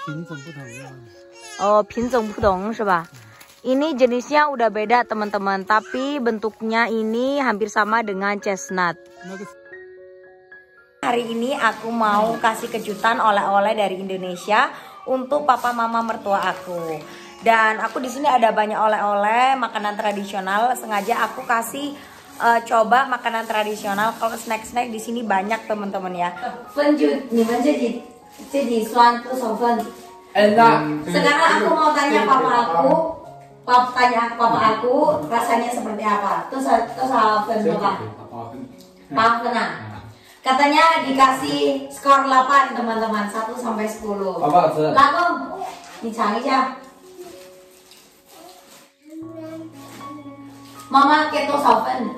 Oh, 品种不同是吧? Ini jenisnya udah beda teman-teman, tapi bentuknya ini hampir sama dengan chestnut. Hari ini aku mau kasih kejutan oleh-oleh dari Indonesia untuk papa mama mertua aku. Dan aku di sini ada banyak oleh-oleh makanan tradisional. Sengaja aku kasih coba makanan tradisional. Kalau snack-snack di sini banyak teman-teman ya. Sekarang aku mau tanya papa aku rasanya seperti apa. Terus katanya dikasih skor 8 teman-teman, 1 sampai 10. Lalu dicari aja. Mama keto saufen.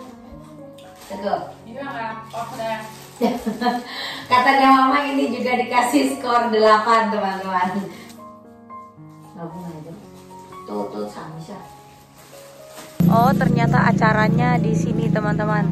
Katanya mama ini juga dikasih skor 8 teman-teman. Oh, ternyata acaranya di sini teman-teman.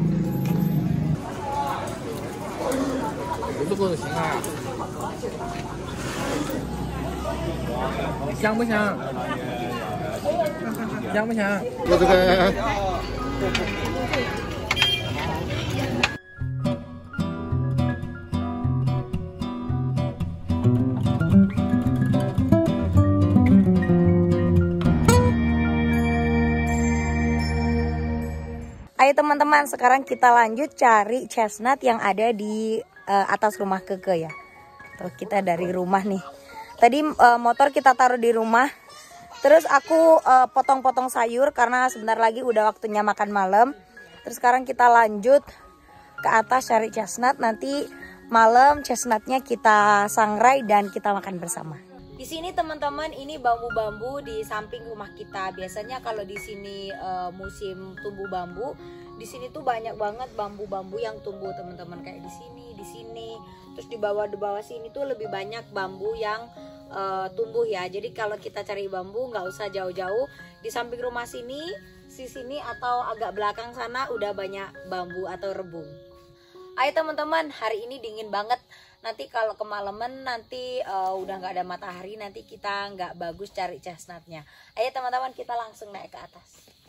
Ayo teman-teman, sekarang kita lanjut cari chestnut yang ada di atas rumah Keke ya. Tuh, kita dari rumah nih. Tadi motor kita taruh di rumah. Terus aku potong-potong sayur karena sebentar lagi udah waktunya makan malam. Terus sekarang kita lanjut ke atas cari chestnut. Nanti malam chestnutnya kita sangrai dan kita makan bersama. Di sini teman-teman, ini bambu-bambu di samping rumah kita. Biasanya kalau di sini musim tumbuh bambu, di sini tuh banyak banget bambu-bambu yang tumbuh teman-teman, kayak di sini. Terus di bawah sini tuh lebih banyak bambu yang tumbuh ya. Jadi kalau kita cari bambu nggak usah jauh-jauh. Di samping rumah sini atau agak belakang sana udah banyak bambu atau rebung. Ayo teman-teman, hari ini dingin banget. Nanti kalau kemalaman nanti udah nggak ada matahari, nanti kita nggak bagus cari chestnutnya. Ayo teman-teman, kita langsung naik ke atas.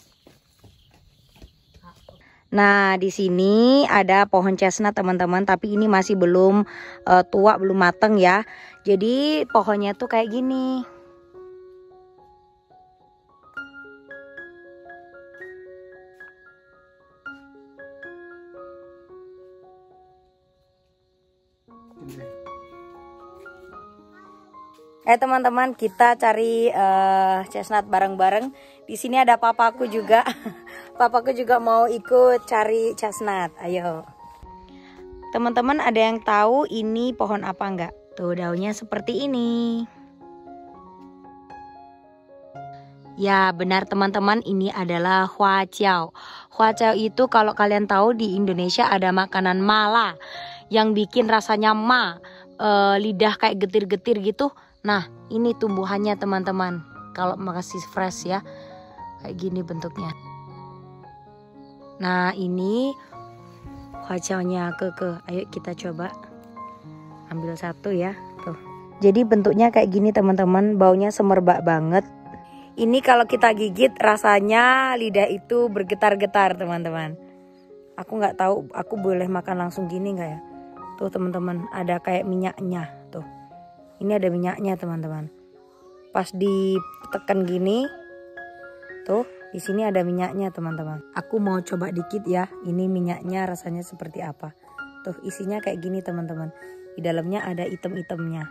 Nah, di sini ada pohon chestnut teman-teman, tapi ini masih belum tua, belum mateng ya. Jadi pohonnya tuh kayak gini. Teman-teman, kita cari chestnut bareng-bareng. Di sini ada papaku juga. Papaku juga mau ikut cari chestnut. Ayo. Teman-teman, ada yang tahu ini pohon apa enggak? Tuh, daunnya seperti ini. Ya, benar teman-teman, ini adalah hua jiao. Hua jiao itu kalau kalian tahu di Indonesia ada makanan mala yang bikin rasanya lidah kayak getir-getir gitu. Nah, ini tumbuhannya teman-teman. Kalau masih fresh ya, kayak gini bentuknya. Nah, ini wajahnya Keke. Ayo kita coba ambil satu ya. Tuh. Jadi bentuknya kayak gini teman-teman. Baunya semerbak banget. Ini kalau kita gigit rasanya lidah itu bergetar-getar teman-teman. Aku nggak tahu aku boleh makan langsung gini nggak ya. Tuh teman-teman, ada kayak minyaknya. Tuh. Ini ada minyaknya teman-teman. Pas ditekan gini, tuh di sini ada minyaknya teman-teman. Aku mau coba dikit ya. Ini minyaknya rasanya seperti apa? Tuh isinya kayak gini teman-teman. Di dalamnya ada item-itemnya.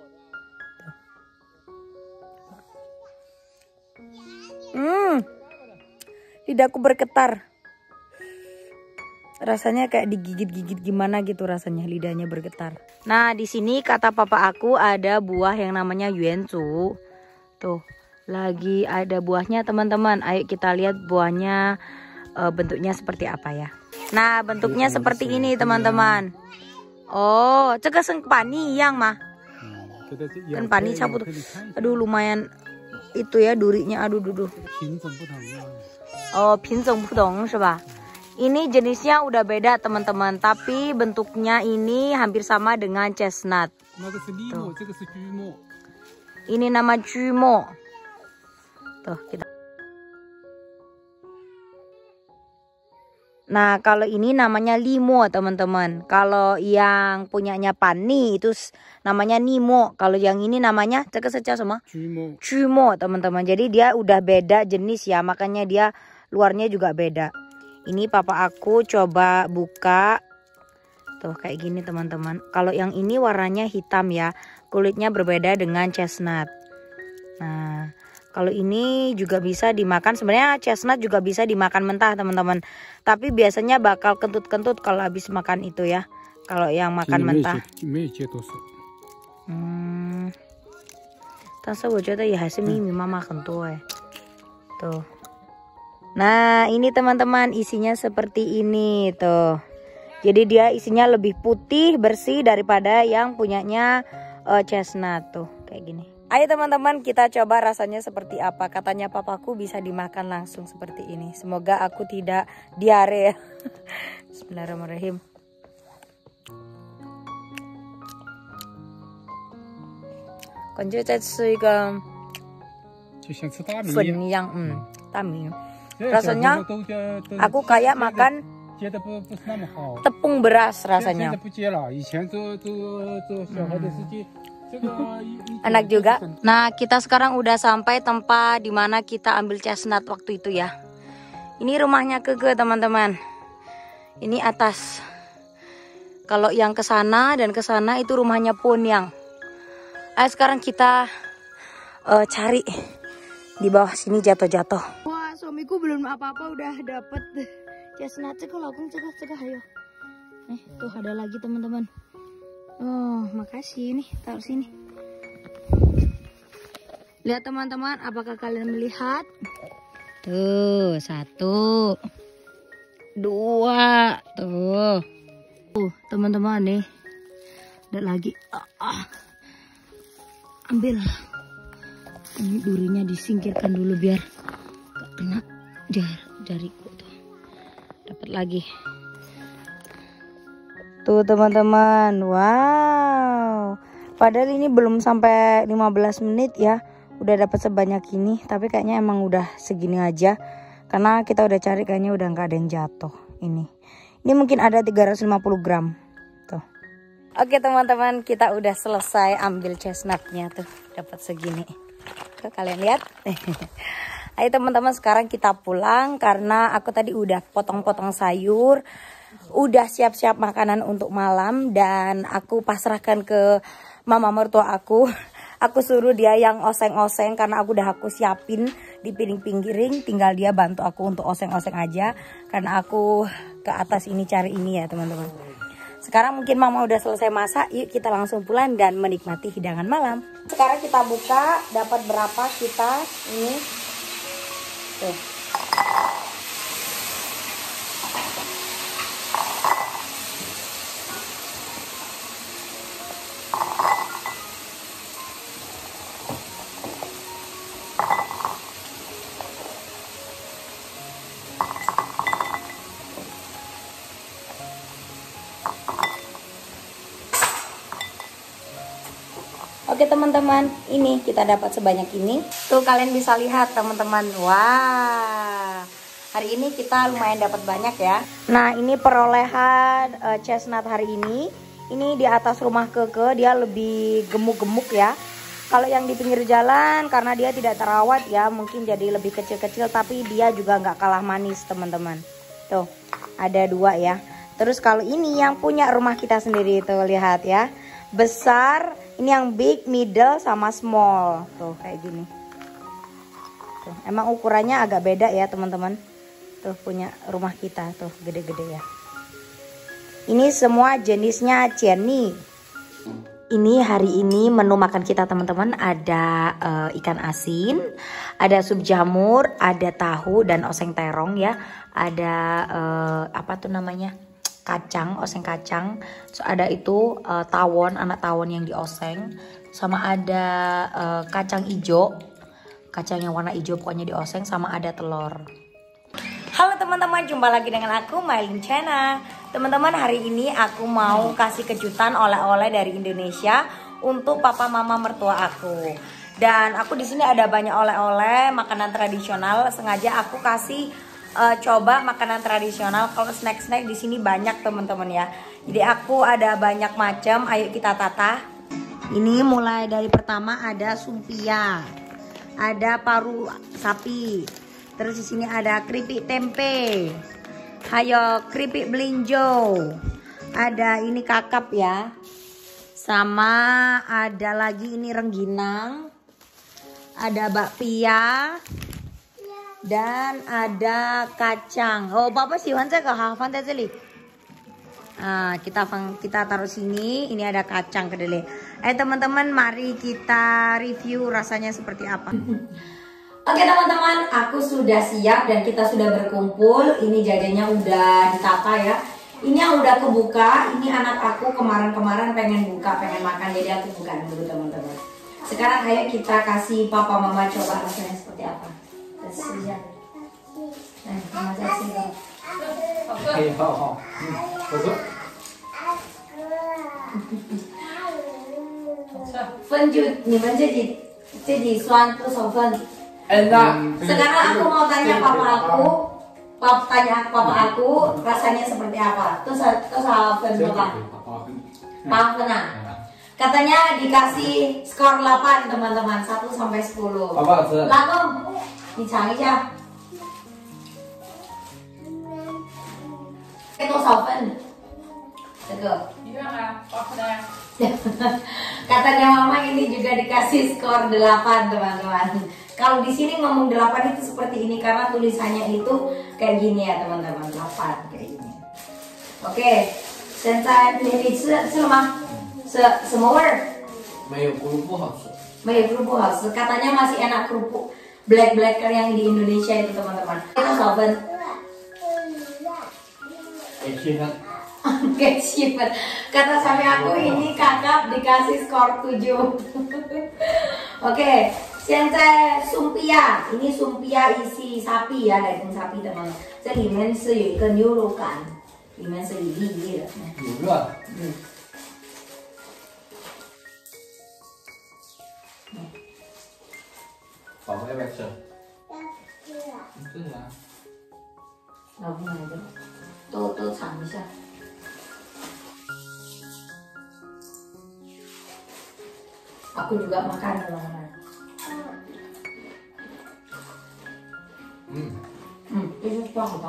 Lidahku bergetar. Rasanya kayak digigit-gigit gimana gitu rasanya, lidahnya bergetar. Nah, di sini kata papa aku ada buah yang namanya yuanzu. Tuh, lagi ada buahnya teman-teman. Ayo kita lihat buahnya bentuknya seperti apa ya. Nah, bentuknya seperti ini teman-teman. Oh,这个是pani一样吗? Kan pani cabut. Aduh, lumayan itu ya durinya. Aduh. Oh, 品种不同是吧? Ini jenisnya udah beda teman-teman, tapi bentuknya ini hampir sama dengan chestnut. Tuh. Ini nama Jumo. Tuh kita. Nah kalau ini namanya Limo teman-teman. Kalau yang punyanya Pani itu namanya Nimo. Kalau yang ini namanya cek saja sama Jumo teman-teman. Jadi dia udah beda jenis ya. Makanya dia luarnya juga beda. Ini papa aku coba buka. Tuh kayak gini teman-teman. Kalau yang ini warnanya hitam ya. Kulitnya berbeda dengan chestnut. Nah, kalau ini juga bisa dimakan. Sebenarnya chestnut juga bisa dimakan mentah teman-teman. Tapi biasanya bakal kentut-kentut kalau habis makan itu ya. Kalau yang makan mentah. Tuh. Nah, ini teman-teman isinya seperti ini tuh. Jadi dia isinya lebih putih bersih daripada yang punyanya chestnut tuh kayak gini. Ayo teman-teman kita coba rasanya seperti apa. Katanya papaku bisa dimakan langsung seperti ini. Semoga aku tidak diare. Bismillahirrahmanirrahim. Rasanya aku kayak makan tepung beras rasanya. Enak juga. Nah kita sekarang udah sampai tempat dimana kita ambil chestnut waktu itu ya. Ini rumahnya Keke teman-teman. Ini atas. Kalau yang ke sana dan ke sana itu rumahnya Ponyang. Ayo sekarang kita cari di bawah sini jatuh-jatuh. Wah suamiku belum apa-apa udah dapet chestnut. Cegah ayo. Tuh ada lagi teman-teman. Oh, makasih nih, taruh sini. Lihat teman-teman, apakah kalian melihat? Tuh, 1, 2, tuh. Teman-teman nih. Ada lagi. Ambil. Ini durinya disingkirkan dulu biar gak kena jariku tuh. Dapat lagi. Tuh teman-teman, wow. Padahal ini belum sampai 15 menit ya. Udah dapat sebanyak ini. Tapi kayaknya emang udah segini aja. Karena kita udah cari kayaknya udah nggak ada yang jatuh. Ini mungkin ada 350 gram. Tuh. Oke teman-teman, kita udah selesai ambil chestnutnya tuh. Dapat segini. Tuh kalian lihat. Ayo teman-teman sekarang kita pulang. Karena aku tadi udah potong-potong sayur. Udah siap-siap makanan untuk malam dan aku pasrahkan ke mama mertua aku. Aku suruh dia yang oseng-oseng karena aku siapin di piring-piring, tinggal dia bantu aku untuk oseng-oseng aja karena aku ke atas ini cari ini ya teman-teman. Sekarang mungkin mama udah selesai masak, yuk kita langsung pulang dan menikmati hidangan malam. Sekarang kita buka, dapat berapa kita ini. Tuh. Oke teman-teman, ini kita dapat sebanyak ini. Tuh kalian bisa lihat teman-teman. Wah, hari ini kita lumayan dapat banyak ya. Nah ini perolehan chestnut hari ini. Ini di atas rumah Keke dia lebih gemuk-gemuk ya. Kalau yang di pinggir jalan karena dia tidak terawat ya mungkin jadi lebih kecil-kecil. Tapi dia juga nggak kalah manis teman-teman. Tuh ada 2 ya. Terus kalau ini yang punya rumah kita sendiri tuh lihat ya. Besar, ini yang big, middle, sama small. Tuh kayak gini. Tuh, emang ukurannya agak beda ya teman-teman. Tuh punya rumah kita tuh gede-gede ya. Ini semua jenisnya Jenny. Ini hari ini menu makan kita teman-teman. Ada ikan asin, ada sup jamur, ada tahu dan oseng terong ya. Ada apa tuh namanya? Kacang, oseng kacang. So ada itu tawon, anak tawon yang dioseng. Sama ada kacang hijau. Kacang yang warna hijau pokoknya dioseng. Sama ada telur. Halo teman-teman, jumpa lagi dengan aku Maylin Channel. Teman-teman, hari ini aku mau kasih kejutan oleh-oleh dari Indonesia untuk papa mama mertua aku. Dan aku di sini ada banyak oleh-oleh makanan tradisional. Sengaja aku kasih coba makanan tradisional. Kalau snack-snack di sini banyak teman-teman ya. Jadi aku ada banyak macam. Ayo kita tata. Ini mulai dari pertama ada sumpia, ada paru sapi. Terus di sini ada keripik tempe. Hayo keripik belinjo. Ada ini kakap ya. Sama ada lagi ini rengginang. Ada bakpia dan ada kacang. Oh, Papa siwan ke hafan tadi. Nah, kita taruh sini. Ini ada kacang kedelai. Teman-teman, mari kita review rasanya seperti apa. Oke teman-teman, aku sudah siap dan kita sudah berkumpul. Ini jajannya udah ditata ya. Ini yang udah kebuka. Ini anak aku kemarin-kemarin pengen buka, pengen makan, jadi aku buka dulu teman-teman. Sekarang ayo kita kasih papa mama coba rasanya seperti apa. Terima kasih. Sekarang aku mau tanya papa aku rasanya seperti apa. Terus Papa katanya dikasih skor 8 teman-teman, 1 sampai 10. Langsung dicari aja. Itu 6分. Katanya mama ini juga dikasih skor 8 teman-teman. Kalau di sini ngomong 8 itu seperti ini karena tulisannya itu kayak gini ya teman-teman, 8 kayak gini. Oke, 现在你吃了吗？什么味儿？ 没有咕噜不好吃。 没有咕噜不好吃。Katanya masih enak kerupuk black yang di Indonesia itu teman-teman. Itu 6分。Kecipan. Kata suami aku ini kakak dikasih skor 7. Oke, 现在 sumpia. Ini sumpia isi sapi ya, daging sapi teman-teman. 这里面是有一个牛肉干，里面是一粒一粒的。 牛肉。宝宝要不要吃？要吃。是啊。 老公来着，都尝一下。Aku juga makan teman-teman. Ini suka apa?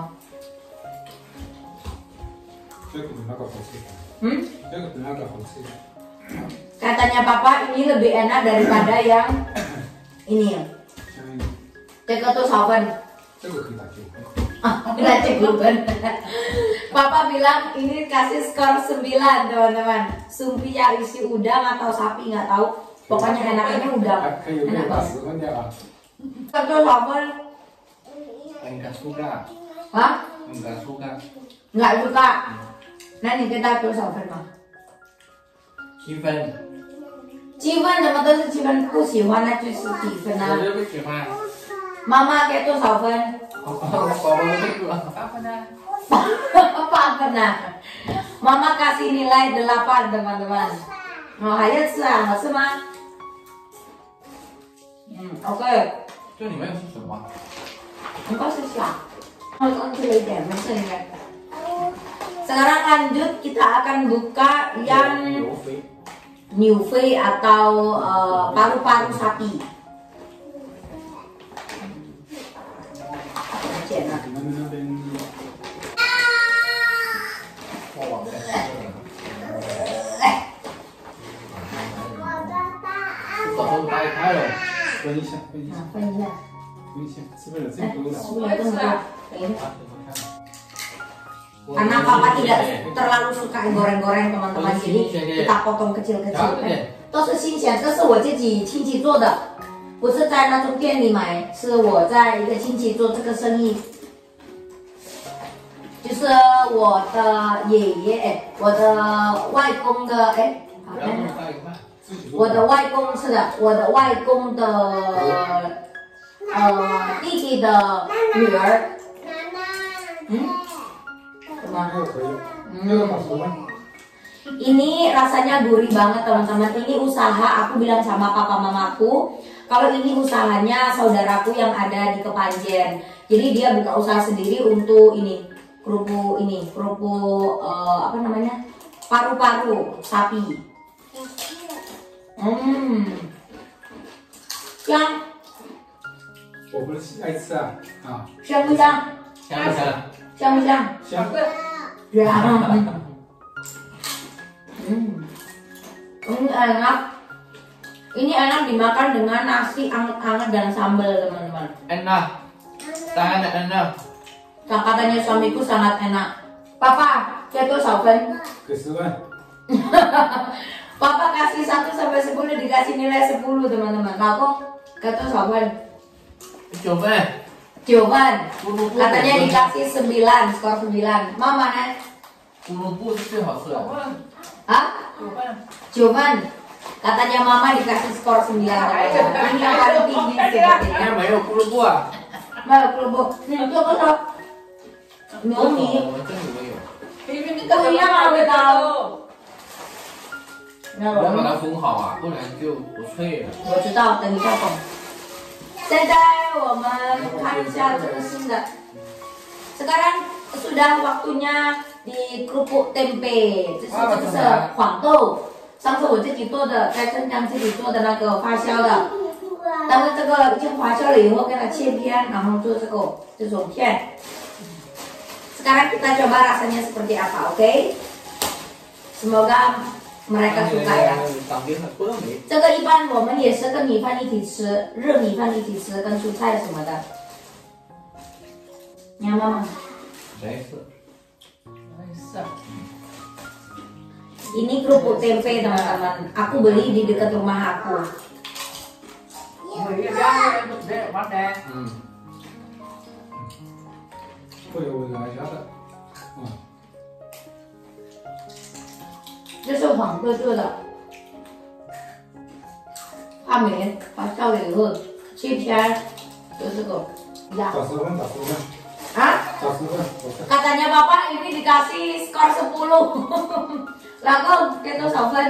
这个比那个好吃。这个比那个好吃。 Katanya papa ini lebih enak daripada yang ini ya. Teko tuh 6分. 这个可以打9分。 Kita cek dulu kan. Papa bilang ini kasih skor 9 teman-teman. Sumpia isi udang atau sapi nggak tahu. Pokoknya enaknya udang. Enak banget. Betul 6分. Enggak suka. Hah? Enggak suka. Nggak suka. Nah ini kita tuh 6分嘛。 7分。 7分怎么都是7分？不喜欢那就是几分啊？ 我就不喜欢。 妈妈给多少分宝宝这个8分啊。 8分啊。Mama kasih nilai 8 teman-teman. Oh, Hayat吃啊，好吃吗？OK。 这里面是什么？ 应该是虾。刚吃了一点，没事应该。Sekarang lanjut kita akan buka yang New Fei atau paru-paru sapi. Karena papa tidak terlalu suka goreng-goreng teman-teman, jadi kita potong kecil-kecil. 都是新鲜，这是我自己亲戚做的，不是在那种店里买，是我在一个亲戚做这个生意，就是我的爷爷，我的外公的，我的外公吃的，我的外公的弟弟的女儿。什么？ 这个可以，这个好吃吗？ Ini rasanya gurih banget teman-teman. Ini usaha, aku bilang sama papa mamaku, kalau ini usahanya saudaraku yang ada di Kepanjen. Jadi dia buka usaha sendiri untuk ini kerupuk apa namanya, paru-paru sapi. Yang 我不是爱吃啊啊， 香不香？ 香不香？ 香不香？ 香。 Ya. Ini enak. Ini enak dimakan dengan nasi anget-anget dan sambal teman-teman. Enak. Sangat enak. Katanya suamiku sangat enak. Papa, itu 少分? 给10万。 Papa kasih 1 sampai 10 dikasih nilai 10 teman-teman. Lalu kata 少分? 9分。 9分. Katanya dikasih 9, skor 9. Mama nih? 胡萝卜是最好吃的。 Hah? 9 分. Katanya mama dikasih skor 9. Ini yang paling tinggi sepertinya. 应该没有胡萝卜啊。 Mau kerupuk. Nih, coba sok. 我 Nomi. 们这里没有。 Oh iya, aku tahu. 你要把它封好啊，不然就不脆了。 我知道，等一下懂。现在我们看一下这个新的。Sekarang sudah waktunya di kerupuk tempe，这是黄豆。上次我自己做的，在镇江自己做的那个发酵的，但是这个已经发酵了以后，给它切片，然后做这种片。Sekarang kita coba rasanya seperti apa, oke? Semoga mereka suka ya. 长边的不能没。 这个一般我们也是跟米饭一起吃，热米饭一起吃，跟蔬菜什么的。你看妈妈， 没事。 ini kerupuk tempe teman-teman. Aku beli di dekat rumah aku. 嗯。 会有来家的。 这是黄豆做的，发霉发酵了以后切片，就这个呀。 打10分，打10分。 Hah? 打10分。 Katanya bapak ini dikasih skor 10. Lalu itu 6 分.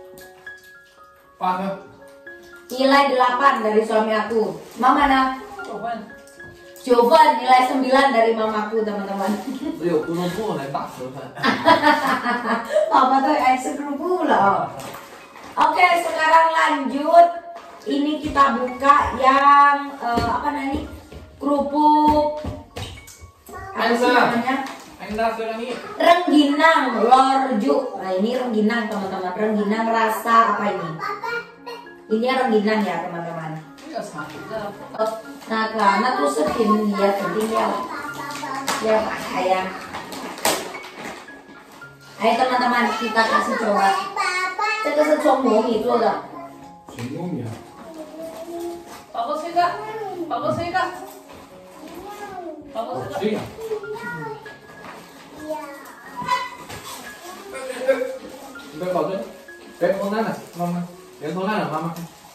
8分。 Nilai 8 dari suami aku. Mama mana? 9分。 9 分, nilai 9 dari mamaku teman-teman. 只有胡萝卜能打10分。 Papa tuh es kerupuk loh. Oke, sekarang lanjut. Ini kita buka yang apa namanya? Kerupuk. Apa sih namanya? Enak sekali. Rengginang lorjuk. Nah ini rengginang teman-teman. Rengginang rasa apa ini? Ini rengginang ya teman-teman. Nah karena tuh sedih ya, penting ya ayam. Ayo teman-teman kita kasih coba. 这个是从糯米做的。 纯糯米啊。 宝宝吃一个，宝宝吃一个，宝宝吃一个。 这样。 你别搞这，别偷烂了，妈妈，别偷烂了，妈妈。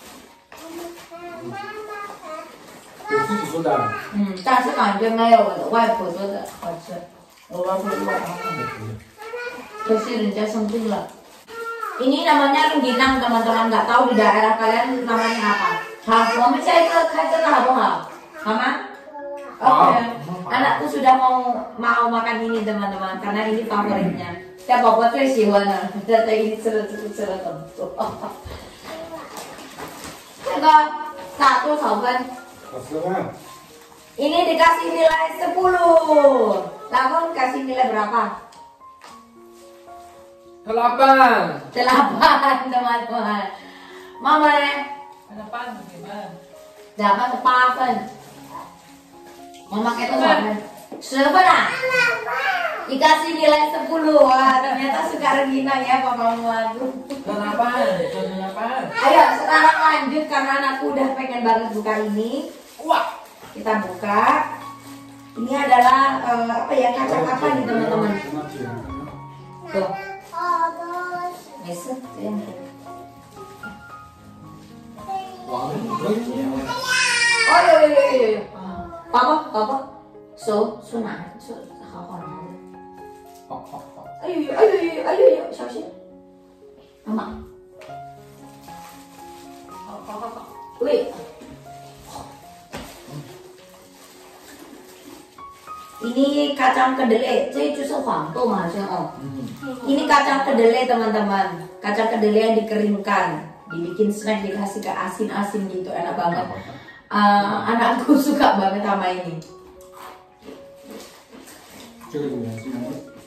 有自己做的。 但是感觉没有我的外婆做的好吃。我外婆做的好吃。可惜人家生病了。Ini namanya rengginang teman-teman, nggak tahu di daerah kalian namanya apa. Hah, mau saya ke kajian apa nggak? Mama? Oke. Anakku sudah mau makan ini teman-teman, karena ini favoritnya. Ya bapak tuh siwana, jadi ini cerita tentu. Coba 1 6 分. 打10分。 Ini dikasih nilai 10. Lalu kasih nilai berapa? 8。 8 teman-teman. Mama nih? Ada pan gimana? Dapat 8 分. Mama kita 10 分ah? Dikasih nilai 10. Wah, ternyata suka rengginang ya papa mamaku. 8. Ayo sekarang lanjut karena anakku udah pengen banget buka ini. Wah. Kita buka. Ini adalah apa ya, kacang apa nih teman-teman? Tuh. Biasa, yang oh iya. Papa. So,拿，好好拿。哎呦，小心。 Mama. 好好好好。 Wih. Ini kacang kedelai, ini justru fanto masnya oh. Ini kacang kedelai teman-teman, kacang kedelai yang dikeringkan, dibikin snack, dikasih ke asin-asin gitu, enak banget. Anakku suka banget sama ini. 这个怎么样？这个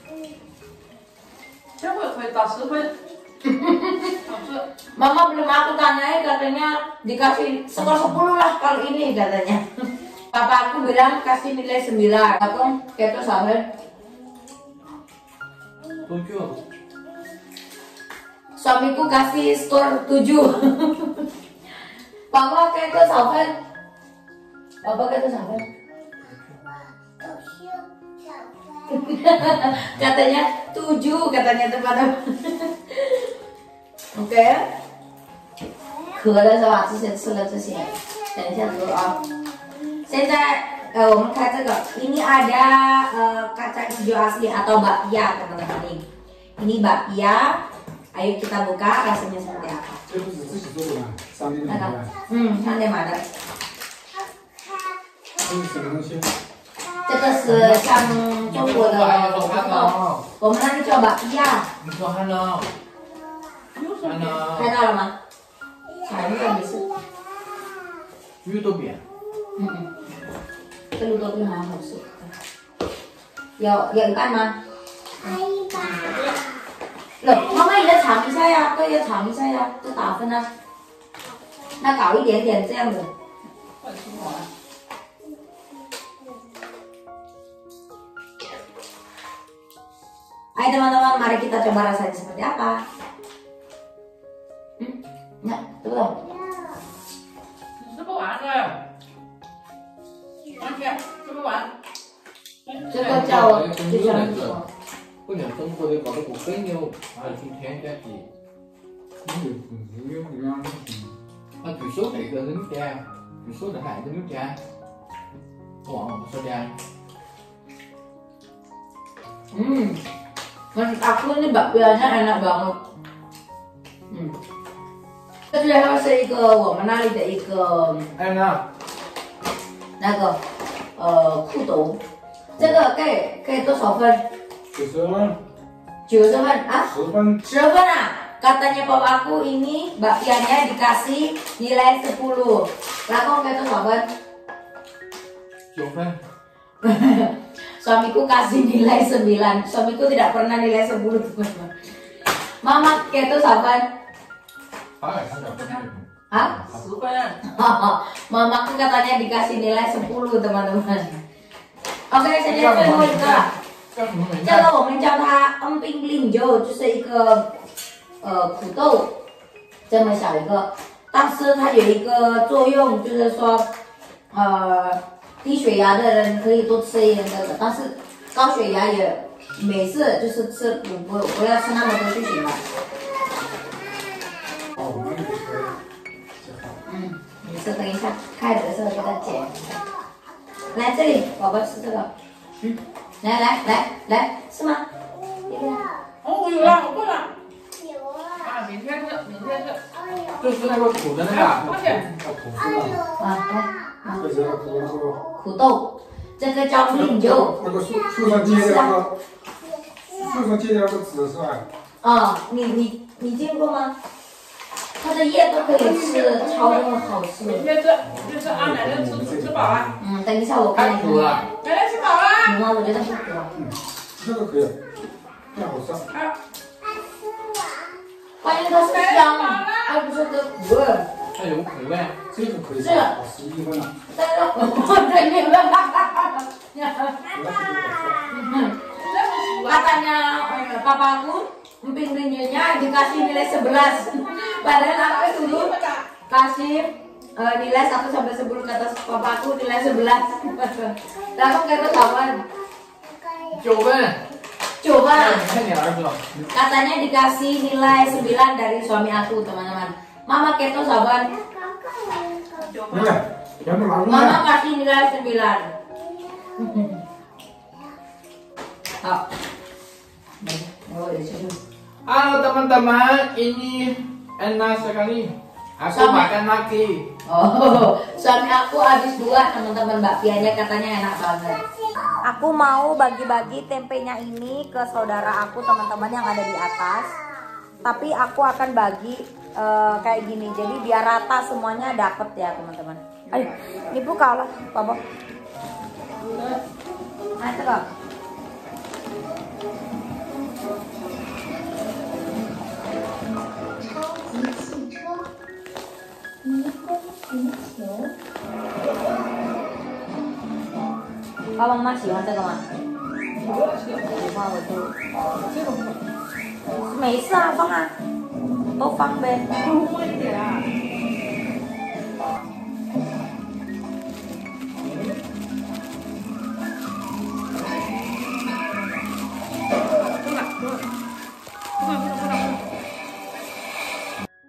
这会可以打10分。好吃。 Mama belum aku tanyain, katanya dikasih skor 10 lah kali ini katanya. Papa aku bilang kasih nilai 9. Aku keto sahabat. 7. Suamiku kasih skor 7. Papa keto sahabat. Papa keto sahabat. Katanya 7 katanya teman-teman. Oke. 渴了是吧？之前吃了这些，等一下喝啊。现在我们看这个，ini ada kacang hijau asli atau bakpia teman-teman nih. Ini bakpia. Ayo kita buka rasanya seperti apa. 这不是自己做的吗？商店的那个买的。， 商店买的。 这是什么东西？ 这个是像中国的红豆，我们那里叫bakpia。 你说还能？还能？ 看到了吗？彩绿的没事。 绿豆饼。 这绿豆饼好好吃。有一半吗？妈妈也要尝一下呀，对，要尝一下呀，这打分啊。那搞一点点这样子。 快吃不完。 Hai teman-teman, mari kita coba rasanya seperti apa. Enggak, coba dong. 吃不完的，完全吃不完。 这个叫中就像国那个，不像中国的搞得不肥牛，还是添加剂。 那个不是有两种。 据说这个冷点，据说这还冷点，我忘了不说的。 Menurut aku ini bakpianya enak banget. 这最后是一个我们那里的一个哎那， 那个裤兜，这个给多少分 90分。 ？90 分啊 10分。 ？10 分啊? Katanya papa aku ini bakpianya dikasih nilai 10. Lah kok kayak 多少分 9分。 Suamiku kasih nilai 9. Suamiku tidak pernah nilai 10 teman-teman. Mama kayak 多少分？ 8还是9分？ Hah? 10分。 Mamaku katanya dikasih nilai 10 teman-teman. Oke,现在最后一个， 叫什么名字这？个我们叫它冰令酒，就是一个苦豆，这么小一个，但是它有一个作用，就是说低血压的人可以多吃一点这个，但是高血压也没事，就是吃不要吃那么多就行了。 哦，那个可以。 没事，等一下开的时候给它剪一下。来这里，宝宝吃这个。来，吃吗？这边。 哦，我有了，我会了。啊，明天吃，明天吃。 就是那个苦的那个。 快点。 啊， 这是那个苦豆，这个叫令酒。 那个树上结的那个，树上结的那个籽是吧？ 啊，你见过吗？它的叶都可以吃，超的好吃。 明天吃，明天吃啊，奶奶吃饱了。 等一下我看一下。 太苦了。 奶奶吃饱了。 我觉得不苦。 那个可以，那好吃。 关键它是香，而不是个苦味。 它有苦味。 这个可以。 是。 11分了。 但是我这里面，katanya papaku emping rinjonya dikasih nilai 11. Padahal aku dulu kasih nilai 1 sampai 10, kata papaku nilai 11. Lalu kata kawan 9分。 coba 你看你儿子。 katanya dikasih nilai 9 dari suami aku teman-teman. Mama keto sabar. 来来，全部拿过 Mama 来。 kasih nilai 9. 好，我也是。 Halo teman-teman, ini enak sekali. Aku makan lagi. Oh, suami aku habis 2 teman-teman, bakpianya katanya enak banget. Aku mau bagi-bagi tempenya ini ke saudara aku teman-teman yang ada di atas. Tapi aku akan bagi kayak gini, jadi biar rata semuanya dapet ya teman-teman. Ayo, ini buka lah, Papa. Nah, itu kok. Kalau Mama 喜欢这个吗？喜欢我就没事啊，放啊，都放呗。 多一点啊。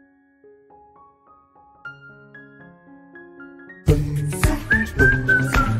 Boom,